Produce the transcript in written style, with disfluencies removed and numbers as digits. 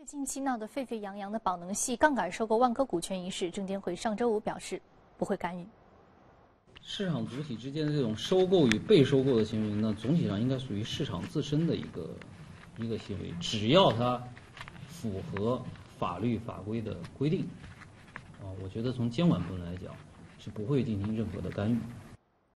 近期闹得沸沸扬扬的宝能系杠杆收购万科股权一事，证监会上周五表示不会干预。 市场主体之间的这种收购与被收购的行为呢，总体上应该属于市场自身的一个行为，只要它符合法律法规的规定，我觉得从监管部门来讲是不会进行任何的干预。